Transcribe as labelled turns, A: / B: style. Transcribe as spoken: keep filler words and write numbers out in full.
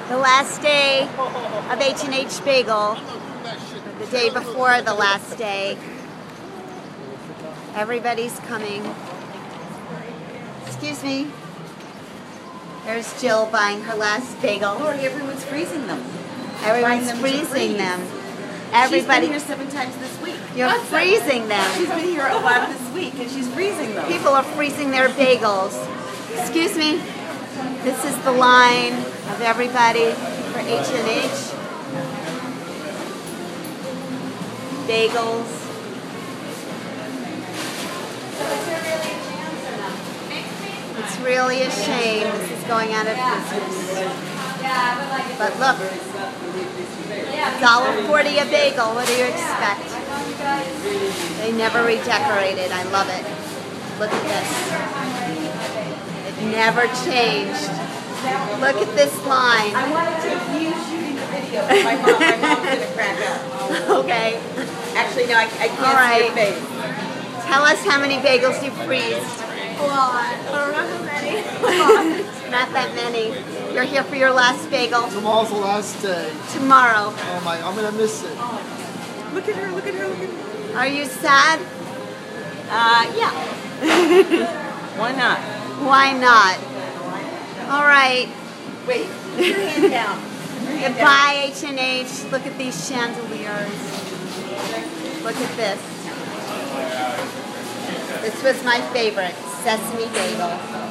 A: The last day of H and H Bagel, the day before the last day. Everybody's coming. Excuse me. There's Jill buying her last bagel.
B: Lori, everyone's freezing them.
A: Everyone's
B: them
A: freezing them.
B: Everybody.
A: Everybody.
B: She's been here seven times this week.
A: You're freezing them.
B: She's been here a lot this week, and she's freezing them.
A: People are freezing their bagels. Excuse me. This is the line of everybody for H and H. Bagels. It's really a shame this is going out of business. But look, one dollar forty a bagel. What do you expect? They never redecorated. I love it. Look at this. It never changed. Look at this line.
B: I wanted to you shooting the video. My mom, my mom's gonna crack up.
A: Okay.
B: Actually, no, I, I can't
A: All right.
B: see your face.
A: Tell us how many bagels you freezed.
C: A lot. I don't know how many. A lot.
A: Not that many. You're here for your last bagel.
D: Tomorrow's the last day.
A: Tomorrow.
D: Oh my, I'm gonna miss it.
B: Look at her, look at her, look at her.
A: Are you sad?
B: Uh, yeah. Why not?
A: Why not? All right.
B: Wait, put your hand down. Put your hand down.
A: Goodbye, H and H. Look at these chandeliers. Look at this. This was my favorite, sesame bagel.